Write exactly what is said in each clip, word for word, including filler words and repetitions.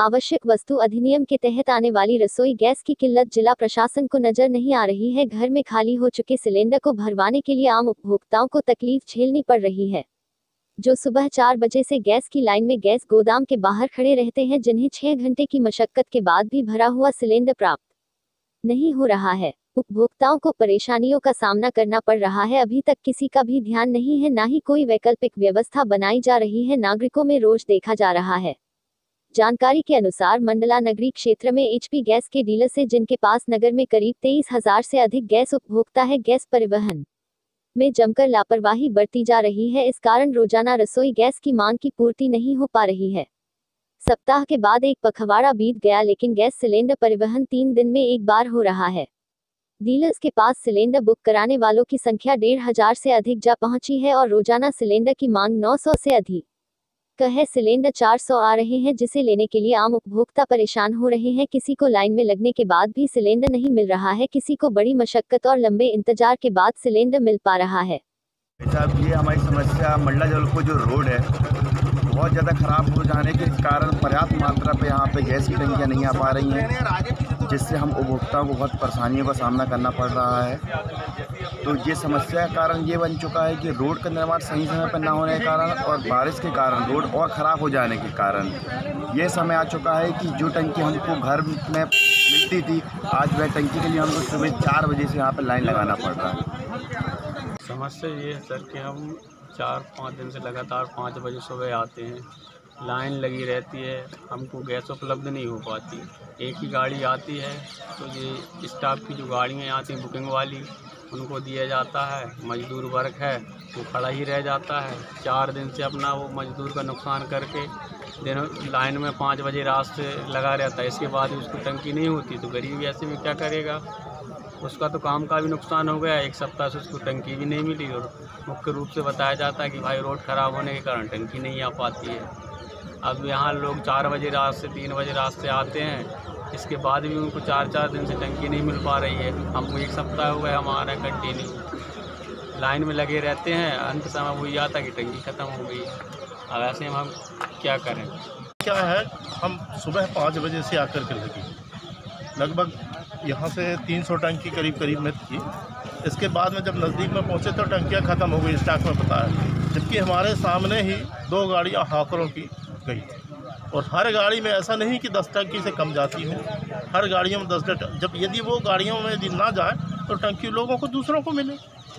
आवश्यक वस्तु अधिनियम के तहत आने वाली रसोई गैस की किल्लत जिला प्रशासन को नजर नहीं आ रही है। घर में खाली हो चुके सिलेंडर को भरवाने के लिए आम उपभोक्ताओं को तकलीफ झेलनी पड़ रही है, जो सुबह चार बजे से गैस की लाइन में गैस गोदाम के बाहर खड़े रहते हैं, जिन्हें छह घंटे की मशक्कत के बाद भी भरा हुआ सिलेंडर प्राप्त नहीं हो रहा है। उपभोक्ताओं को परेशानियों का सामना करना पड़ रहा है। अभी तक किसी का भी ध्यान नहीं है, ना ही कोई वैकल्पिक व्यवस्था बनाई जा रही है। नागरिकों में रोष देखा जा रहा है। जानकारी के अनुसार मंडला नगरी क्षेत्र में एचपी गैस के डीलर से, जिनके पास नगर में करीब तेईस हजार से अधिक गैस उपभोक्ता है, गैस परिवहन में जमकर लापरवाही बरती जा रही है। इस कारण रोजाना रसोई गैस की मांग की पूर्ति नहीं हो पा रही है। सप्ताह के बाद एक पखवाड़ा बीत गया, लेकिन गैस सिलेंडर परिवहन तीन दिन में एक बार हो रहा है। डीलर्स के पास सिलेंडर बुक कराने वालों की संख्या डेढ़ हजार से अधिक जा पहुंची है और रोजाना सिलेंडर की मांग नौ सौ से अधिक है। सिलेंडर चार सौ आ रहे हैं, जिसे लेने के लिए आम उपभोक्ता परेशान हो रहे हैं। किसी को लाइन में लगने के बाद भी सिलेंडर नहीं मिल रहा है, किसी को बड़ी मशक्कत और लंबे इंतजार के बाद सिलेंडर मिल पा रहा है। साहब, ये हमारी समस्या मंडला जबलपुर जो रोड है बहुत ज़्यादा ख़राब हो जाने के कारण पर्याप्त मात्रा पे यहाँ पे गैस की टंकियाँ नहीं आ पा रही हैं, जिससे हम उपभोक्ताओं को बहुत परेशानियों का सामना करना पड़ रहा है। तो ये समस्या का कारण ये बन चुका है कि रोड का निर्माण सही समय पर ना होने के कारण और बारिश के कारण रोड और ख़राब हो जाने के कारण ये समय आ चुका है कि जो टंकी हमको घर में मिलती थी, आज वह टंकी के लिए हमको सुबह चार बजे से यहाँ पर लाइन लगाना पड़ रहा है। समस्या ये है सर कि हम चार पाँच दिन से लगातार पाँच बजे सुबह आते हैं, लाइन लगी रहती है, हमको गैस उपलब्ध नहीं हो पाती। एक ही गाड़ी आती है, तो ये स्टाफ की जो गाड़ियाँ आती हैं बुकिंग वाली, उनको दिया जाता है। मजदूर वर्ग है वो खड़ा ही रह जाता है। चार दिन से अपना वो मजदूर का नुकसान करके दिन लाइन में पाँच बजे रात से लगा रहता है, इसके बाद उसको टंकी नहीं होती, तो गरीब ऐसे में क्या करेगा। उसका तो काम का भी नुकसान हो गया, एक सप्ताह से उसको टंकी भी नहीं मिली। और मुख्य रूप से बताया जाता है कि भाई रोड ख़राब होने के कारण टंकी नहीं आ पाती है। अब यहाँ लोग चार बजे रात से तीन बजे रात से आते हैं, इसके बाद भी उनको चार चार दिन से टंकी नहीं मिल पा रही है। हमको एक सप्ताह हुआ है हमारा कंटिन्यू लाइन में लगे रहते हैं, अंत समय वही आता कि टंकी ख़त्म हो गई। अब ऐसे हम क्या करें। क्या है, हम सुबह पाँच बजे से आकर के लगे, लगभग यहाँ से तीन सौ टंकी करीब करीब में थी। इसके बाद में जब नज़दीक में पहुँचे तो टंकियाँ ख़त्म हो गई, स्टॉक में बताया, जबकि हमारे सामने ही दो गाड़ियाँ हॉकरों की गई थी। और हर गाड़ी में ऐसा नहीं कि दस टंकी से कम जाती है, हर गाड़ियों में दस टंकी। जब यदि वो गाड़ियों में यदि ना जाए तो टंकी लोगों को दूसरों को मिले।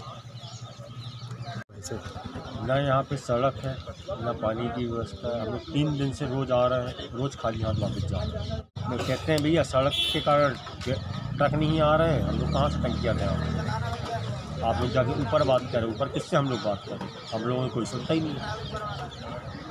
ना यहाँ पे सड़क है, ना पानी की व्यवस्था है। हम लोग तीन दिन से रोज़ आ रहे हैं, रोज़ खाली हाथ वापस जा रहे हैं। वो कहते हैं भैया सड़क के कारण ट्रक नहीं आ रहे हैं, हम लोग कहाँ से टंकियाँ दें। आप लोग जाके ऊपर बात करें, ऊपर किससे हम लोग बात करें, हम लोगों को कोई सुनता ही नहीं है।